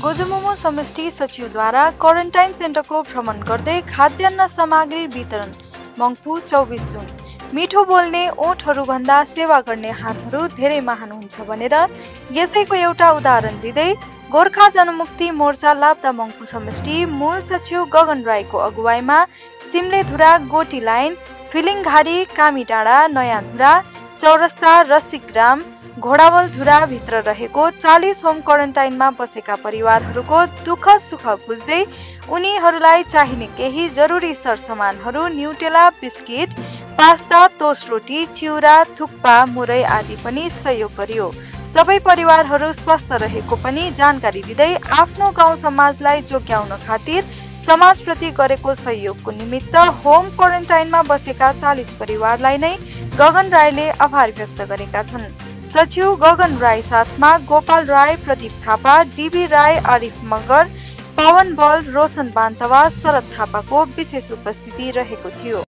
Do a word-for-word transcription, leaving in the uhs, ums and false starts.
गोजुमोमो समष्टि सचिवद्वारा क्वारेन्टाइन सेन्टरको भ्रमण गर्दै खाद्यान्न सामग्री वितरण। मङ्पू चौबिस जुन। मिठो बोल्ने ओठहरूभन्दा सेवा गर्ने हातहरू धेरै महान हुन्छ भनेर यसैको एउटा उदाहरण दिँदै गोर्खा जनमुक्ति मोर्चा लाप्ता मङ्पू समष्टि मूल सचिव गगन राईको अगुवाईमा सिमलेधुरा गोटी लाइन, फिलिङघारी, कामीडाँडा, नयाँधुरा, चौरस्ता, रसिकग्राम, घोडावलधुरा भित्र रहेको चालीस होम क्वारेन्टाइनमा बसेका परिवारहरूको दुःख सुख बुझ्दै उनीहरूलाई चाहिने केही जरुरी सरसामानहरू न्युटेला, बिस्किट, पास्ता, टोस्ट रोटी, चिउरा, थुक्पा, मुरै आदि पनि सहयोग गरियो। सबै परिवारहरू स्वस्थ रहेको पनि जानकारी दिँदै आफ्नो गाउँ समाजलाई जोगाउन खातिर समाजप्रति गरेको सहयोगको निमित्त होम क्वारेन्टाइनमा बसेका चालीस परिवारलाई नै गगन राईले आभार व्यक्त गरेका छन्। सचिव गगन राई साथमा गोपाल राई, प्रदीप थापा, डीबी राई, आरिफ मगर, पवन बल, रोशन बान्तवा, शरद थापाको विशेष उपस्थिति रहेको थियो।